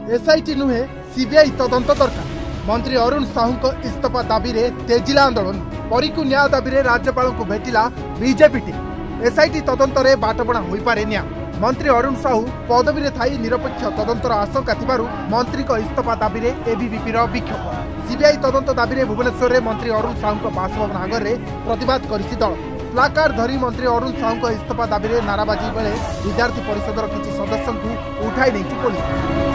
SIT नुहे CBI तदंत दरकार। मंत्री अरुण साहू इस्तीफा दाबी में तेजिला आंदोलन। परी को न्याय दाबी में राज्यपाल को भेटिला बीजेपी टीम। एसआईटी तदंत में बाटबणा हो पारे न्याय। मंत्री अरुण साहू पदवी में थाई निरपेक्ष तदंतर आशंका थिबारु मंत्री को इस्तीफा दाबी में एबीवीपी विक्षोभ। सीबीआई तदंत दाबी में भुवनेश्वर में मंत्री अरुण साहू बासभवन आगे प्रतिवाद करिछि दल। प्लाकार्ड धरी मंत्री अरुण साहू इस्तीफा दाबी में नाराबाजी बेले विद्यार्थी परिषदर किसी सदस्यों को उठाई नहीं पुलिस।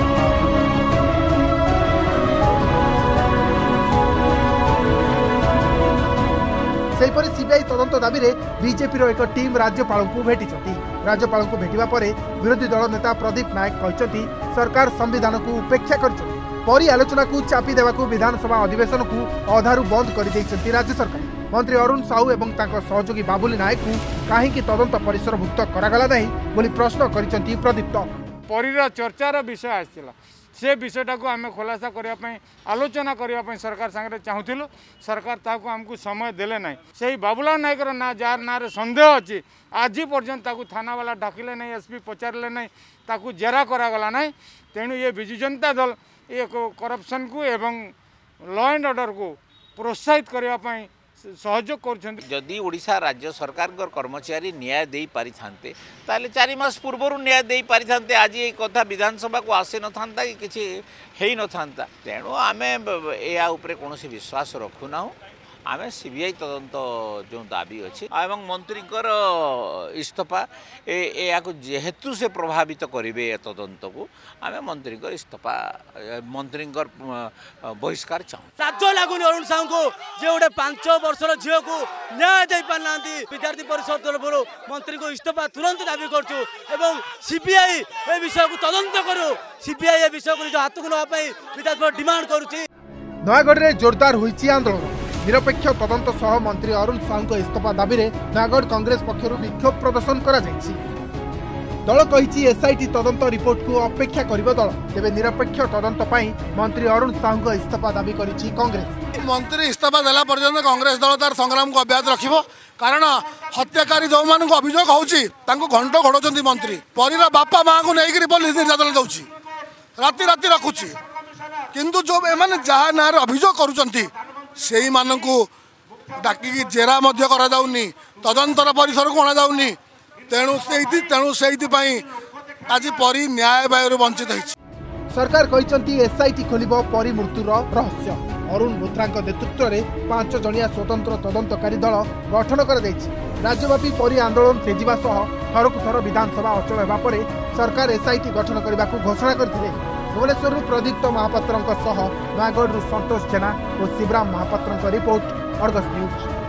सेहीपरि सीबीआई तदंत दाबी में बीजेपी एक टीम राज्यपाल को भेटी। राज्यपाल को भेटिबा परे विरोधी दल नेता प्रदीप नायक कहते सरकार संविधान को उपेक्षा कर परी आलोचना को चापी देवा विधानसभा अधिवेशन को अधारू बंद कर राज्य सरकार। मंत्री अरुण साहू एवं सहयोगी बाबुली नायक को कहीं तदंत परिसरभुक्त करागला नहीं बोली प्रश्न करिसेंती प्रदीप। परीर चर्चार विषय आसला से विषयटा को आम खुलासा करने आलोचना करने सरकार सांगे चाहूलु। सरकार ताकू आमको समय देले ना। से बाबुला नायकर ना जार ना सन्देह अच्छी आज पर्यंत थाना वाला डाकिले नहीं, एसपी पचारे ना, ताकू जेरा करागला ना। तेणु ये विजु जनता दल ये करप्शन को एवं लॉ एंड ऑर्डर को प्रोत्साहित करने सहयोग कर। ओडिशा राज्य सरकार कर्मचारी न्याय दे पारि थांते ताले 4 मास पूर्व न्याय दे पारि थांते। आज ये कथा विधानसभा को आसी न थांता कि किछि हेई न थांता। तेणु आमे या ऊपर कोनोसी विश्वास रखुना। आमे सीबीआई तदंत जो दाबी अच्छी एवं मंत्री इस्तीफा या जेहेतु से प्रभावित करेंगे तदंत को आमे मंत्री इस्तीफा मंत्री बहिष्कार चाहूँ। राज्य लगुनि अरुण साहू को जे गोटे 5 वर्षर झील को न्याय दे पारना विद्यार्थी परिषद तरफ मंत्री को इस्तीफा तुरंत दाबी करूँ। सीबीआई ए विषय को तदंत करू। सीबीआई ए विषय को निज हाथ को नापी विधानसभा डिमांड करुच्ची। नयागढ़ में जोरदार होइछि आंदोलन। निरपेक्ष तदंत सह मंत्री अरुण साहू इस्तीफा दाबी में नयागढ़ कांग्रेस पक्षर विक्षोभ प्रदर्शन करा जायछि। दल कहिछि एसआईटी तदंत रिपोर्ट को अपेक्षा करिबो दल। तेबे निरपेक्ष तदंत पई मंत्री अरुण साहू इस्तीफा दाबी करिछि कांग्रेस। मंत्री इस्तीफा देला पर्यंत कांग्रेस दल तार संग्राम को अब्याहत रखिबो। कारण हत्याकारी जो मान को अभियोग होउछि तांको घंटो घोड़ोचंती मंत्री। परीरा बापा मां को नेइकरी पुलिस निर्यातन दउछि, राति राति रखुछि। किंतु जो एमाने जहा नार अभियोग करूचंती सेही मानकू डाकी जेरा मध्य करा जाउनी, तदंतर परिसर को अणा जाउनी। तेणु सेही आज परी न्याय बायु वंचित होइछि। सरकार कहिसंती एसआईटी खोलिबो परी मृत्युर रहस्य। अरुण बोथ्रा नेतृत्व में 5 जणिया स्वतंत्र तदंतकारी दल गठन कर राज्यव्यापी परी आंदोलन तेजिबा सह थरकु थर विधानसभा अचल हेबा परे सरकार एसआईटी गठन करने को घोषणा करथिले। भुवनेश्वर प्रदीप्त महापात्र नयागढ़ संतोष जेना और Shivaram Mahapatra report Argus news.